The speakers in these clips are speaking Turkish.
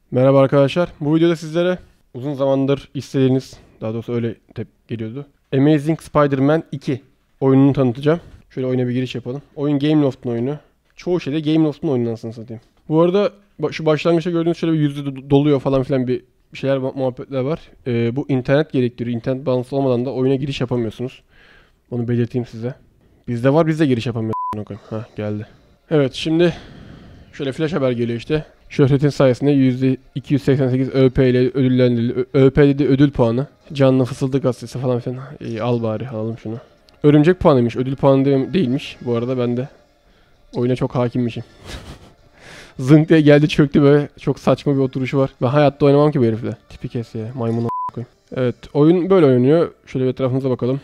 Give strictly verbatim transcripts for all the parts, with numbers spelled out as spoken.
Merhaba arkadaşlar. Bu videoda sizlere uzun zamandır istediğiniz, daha doğrusu öyle tep geliyordu, Amazing Spider-Man iki oyununu tanıtacağım. Şöyle oyuna bir giriş yapalım. Oyun Gameloft'un oyunu. Çoğu şeyde Gameloft'un oyununu anasını satayım. Bu arada şu başlangıçta gördüğünüz şöyle bir yüzde doluyor falan filan bir şeyler muhabbetler var. Ee, bu internet gerektiriyor. İnternet bağlantısı olmadan da oyuna giriş yapamıyorsunuz. Onu belirteyim size. Bizde var, biz de giriş yapamıyoruz. Hah, geldi. Evet, şimdi şöyle flash haber geliyor işte. Şöhretin sayesinde yüzde iki yüz seksen sekiz ÖP ile ödüllendirildi. ÖP dedi ödül puanı. Canlı fısıldı gazetesi falan filan. İyi, al bari alalım şunu. Örümcek puanıymış. Ödül puanı de değilmiş. Bu arada ben de oyuna çok hakimmişim. Zınk diye geldi çöktü böyle. Çok saçma bir oturuşu var. Ben hayatta oynamam ki bu herifle. Tipi kes ya. Maymun a** koyayım. Evet, oyun böyle oynanıyor. Şöyle bir etrafımıza bakalım.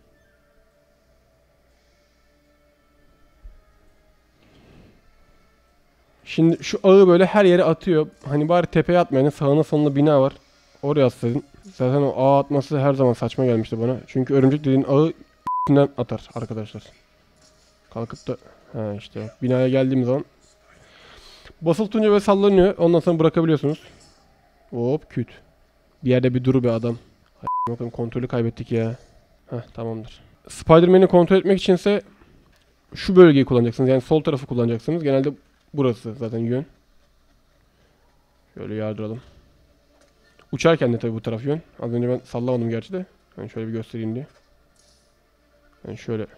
Şimdi şu ağı böyle her yere atıyor. Hani bari tepeye atmayın. Sağına soluna bina var. Oraya atsaydın. Zaten o ağ atması her zaman saçma gelmişti bana. Çünkü örümcek dediğin ağı içinden atar arkadaşlar. Kalkıp da ha işte binaya geldiğim zaman basılı tutunca böyle sallanıyor. Ondan sonra bırakabiliyorsunuz. Hop küt. Bir yerde bir duru bir adam. Bakın kontrolü kaybettik ya. Heh, tamamdır. Spider-Man'i kontrol etmek içinse şu bölgeyi kullanacaksınız. Yani sol tarafı kullanacaksınız. Genelde burası zaten yön. Şöyle yardıralım. Uçarken de tabii bu taraf yön. Az önce ben sallamadım gerçi de. Yani şöyle bir göstereyim diye. Yani şöyle.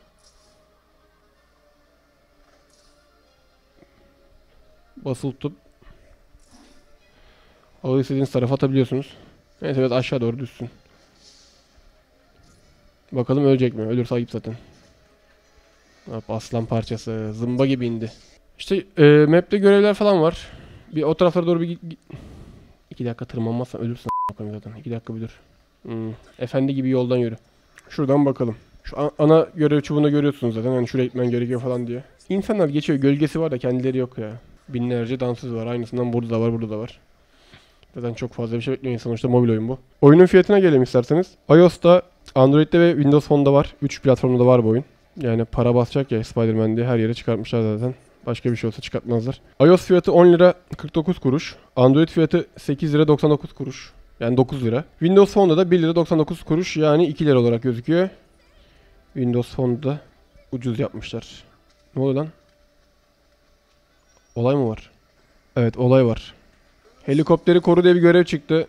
Basılı tutup ağı istediğiniz tarafa atabiliyorsunuz. Neyse evet, aşağı doğru düşsün. Bakalım ölecek mi? Ölürse ayıp zaten. Hop, aslan parçası. Zımba gibi indi. İşte e, map'te görevler falan var. Bir o taraflara doğru bir... iki dakika tırmanmazsan ölürsün zaten. iki dakika bir dur. Hmm. Efendi gibi yoldan yürü. Şuradan bakalım. Şu ana görev çubuğunda görüyorsunuz zaten. Hani şuraya gitmen gerekiyor falan diye. İnsanlar geçiyor. Gölgesi var da kendileri yok ya. Binlerce dansöz var. Aynısından burada da var, burada da var. Zaten çok fazla bir şey bekliyor insan. Sonuçta mobil oyun bu. Oyunun fiyatına gelelim isterseniz. iOS'ta, Android'de ve Windows Phone'da var. üç platformda da var bu oyun. Yani para basacak ya Spider-Man diye her yere çıkartmışlar zaten. Başka bir şey olsa çıkartmazlar. iOS fiyatı on lira kırk dokuz kuruş. Android fiyatı sekiz lira doksan dokuz kuruş. Yani dokuz lira. Windows Phone'da da bir lira doksan dokuz kuruş, yani iki lira olarak gözüküyor. Windows Phone'da ucuz yapmışlar. Ne oluyor lan? Olay mı var? Evet, olay var. Helikopteri koru diye bir görev çıktı.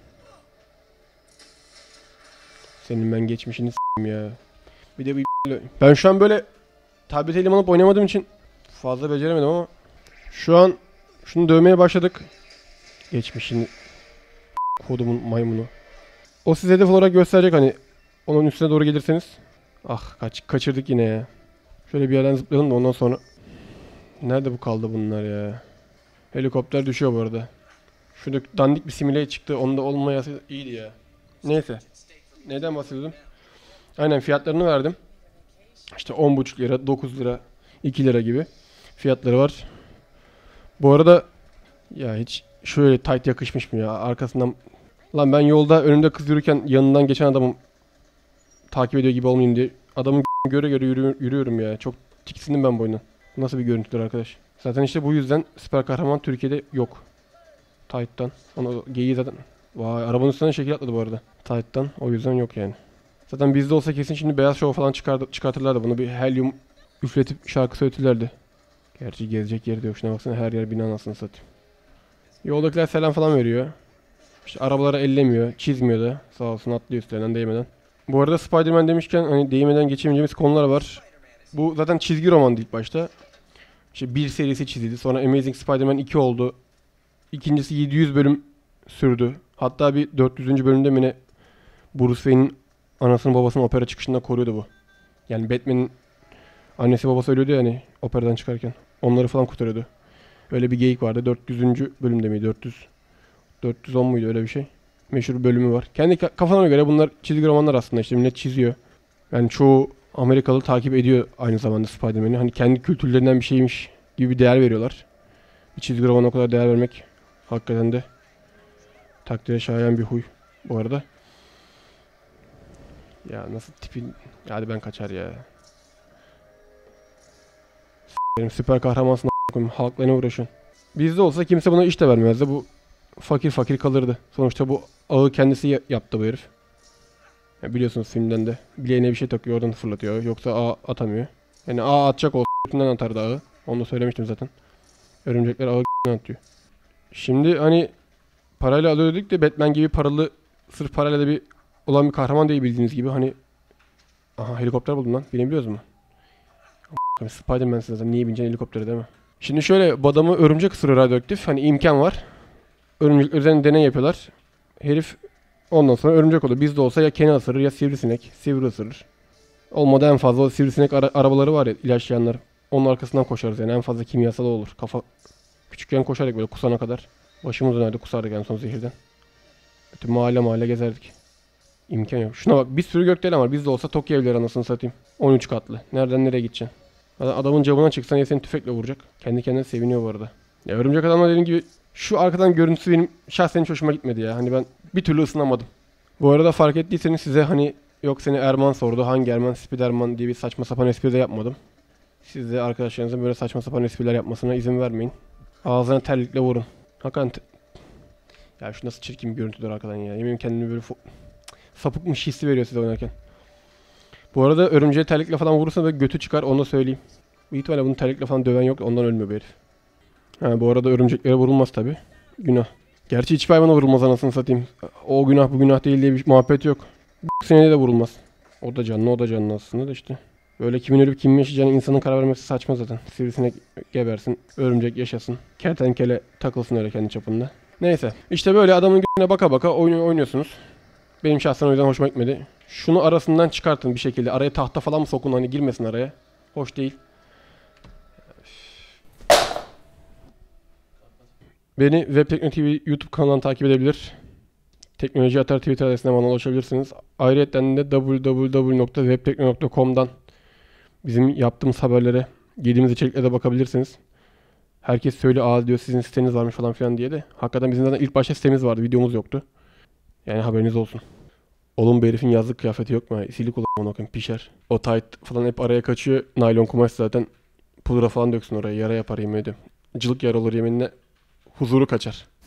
Senin ben geçmişini s**eyim ya. Bir de bir ben şu an böyle tablet elim alıp oynamadığım için fazla beceremedim ama şu an şunu dövmeye başladık. Geçmişini kodumun maymunu. O size hedef olarak gösterecek, hani onun üstüne doğru gelirseniz. Ah, kaç kaçırdık yine ya. Şöyle bir yerden zıplayalım da ondan sonra. Nerede bu kaldı bunlar ya? Helikopter düşüyor bu arada. Şurada dandik bir simüle çıktı. Onda olmayası iyiydi ya. Neyse. Neden bahsediyordum? Aynen, fiyatlarını verdim. İşte on buçuk lira, dokuz lira, iki lira gibi fiyatları var. Bu arada ya hiç şöyle tight yakışmış mı ya? Arkasından lan ben yolda önümde kız yürürken yanından geçen adamım takip ediyor gibi olmayayım diye adamın göre göre yürü, yürüyorum ya. Çok tiksindim ben bu oyundan. Nasıl bir görüntüdür arkadaş? Zaten işte bu yüzden süper kahraman Türkiye'de yok. Tight'tan. Onu geyiği zaten. Vay, arabanın üstünden şekil atladı bu arada. Tight'tan. O yüzden yok yani. Zaten bizde olsa kesin şimdi Beyaz Show falan çıkardı, çıkartırlardı. Bunu bir helyum üfletip şarkı söyletirlerdi. Gerçi gezecek yeri de yok. Şuna baksana, her yer bina, anasını satayım. Yoldakiler selam falan veriyor. İşte arabaları ellemiyor. Çizmiyor da. Sağ olsun, atlıyor üstlerinden değmeden. Bu arada Spider-Man demişken hani değmeden geçemeyeceğimiz konular var. Bu zaten çizgi romandı ilk başta. İşte bir serisi çizildi. Sonra Amazing Spider-Man iki oldu. İkincisi yedi yüz bölüm sürdü. Hatta bir dört yüzüncü bölümde mi ne Bruce Wayne'in anasının babasının opera çıkışında koruyordu bu. Yani Batman'in annesi babası ölüyordu ya hani operadan çıkarken. Onları falan kurtarıyordu. Öyle bir geyik vardı. dört yüzüncü bölümde miydi? dört yüz dört yüz on muydu, öyle bir şey. Meşhur bir bölümü var. Kendi kafana göre bunlar çizgi romanlar aslında, işte millet çiziyor. Yani çoğu Amerikalı takip ediyor aynı zamanda Spider-Man'i. Hani kendi kültürlerinden bir şeymiş gibi bir değer veriyorlar. Bir çizgi romana o kadar değer vermek hakikaten de takdire şayan bir huy bu arada. Ya nasıl tipin... Hadi ben kaçar ya. Benim süper kahramansın a**ım. Halkla ne uğraşıyorsun? Bizde olsa kimse buna iş de vermezdi. Bu fakir fakir kalırdı. Sonuçta bu ağı kendisi ya- yaptı bu herif. Ya biliyorsunuz filmden de. Bileğine bir şey takıyor, oradan fırlatıyor. Yoksa ağ atamıyor. Yani ağ atacak olsa götünden atardı ağı. Onu da söylemiştim zaten. Örümcekler ağı götünden atıyor. Şimdi hani parayla alıyor dedik de Batman gibi paralı, sırf parayla da bir olan bir kahraman değil bildiğiniz gibi. Hani aha helikopter buldum lan. Binebiliyoruz mu? Spider-Man'sın zaten. Niye bineceksin helikoptere değil mi? Şimdi şöyle bu adamı örümcek ısırıyor radyoaktif. Hani imkan var. Örümcek üzerine deney yapıyorlar. Herif ondan sonra örümcek oluyor. Bizde olsa ya kene ısırır ya sivrisinek. Sivri ısırır. Olmadı en fazla o sivrisinek ara- arabaları var ya ilaçlayanlar. Onun arkasından koşarız yani en fazla kimyasal olur. Kafa küçükken koşardık böyle kusana kadar. Başımız dönerdi kusardık en son zehirden. Bütün mahalle mahalle gezerdik. İmkan yok. Şuna bak bir sürü gökdelen var. Bizde olsa Tokyo evleri anasını satayım. on üç katlı. Nereden nereye gideceksin? Adamın camına çıksan ya seni tüfekle vuracak. Kendi kendine seviniyor bu arada. Ya örümcek adamlar dediğim gibi şu arkadan görüntüsü benim şahsen hiç hoşuma gitmedi ya. Hani ben bir türlü ısınamadım. Bu arada fark ettiyseniz size hani yok seni Erman sordu. Hangi Erman? Spiderman diye bir saçma sapan espri de yapmadım. Siz de arkadaşlarınızın böyle saçma sapan espriler yapmasına izin vermeyin. Ağzına terlikle vurun. Hakikaten te- ya şu nasıl çirkin bir görüntüdür arkadan ya. Yemin kendimi böyle fo- sapıkmış hissi veriyor size oynarken. Bu arada örümceğe terlikle falan vurursa da götü çıkar onu da söyleyeyim. Büyük ihtimalle bunu terlikle falan döven yok ondan ölmüyor bu herif. Ha, bu arada örümceklere vurulmaz tabi. Günah. Gerçi hiçbir hayvana vurulmaz anasını satayım. O günah bu günah değil diye bir muhabbet yok. Bu senede de vurulmaz. O da canlı o da canlı aslında da işte. Böyle kimin ölüp kimin yaşayacağını insanın karar vermesi saçma zaten. Sivrisinek gebersin, örümcek yaşasın. Kertenkele takılsın öyle kendi çapında. Neyse işte böyle adamın gözüne baka baka oyun oynuyorsunuz. Benim şahsen o yüzden hoşuma gitmedi. Şunu arasından çıkartın bir şekilde. Araya tahta falan mı sokun hani girmesin araya. Hoş değil. Beni Web Tekno T V YouTube kanalından takip edebilir. Teknoloji Atar Twitter adresine bana ulaşabilirsiniz. Ayrıca de double-u double-u double-u nokta webtekno nokta com'dan bizim yaptığımız haberlere, girdiğimiz içeriklere de bakabilirsiniz. Herkes söyle aa diyor sizin siteniz varmış falan filan diye de. Hakikaten bizim zaten ilk başta sitemiz vardı, videomuz yoktu. Yani haberiniz olsun. Oğlum bu herifin yazlık kıyafeti yok mu? Silik olan okuyun pişer. O tight falan hep araya kaçıyor. Naylon kumaş zaten. Pudra falan döksün oraya. Yara yapar yemin ediyorum. Cılık yara olur yeminle. Huzuru kaçar.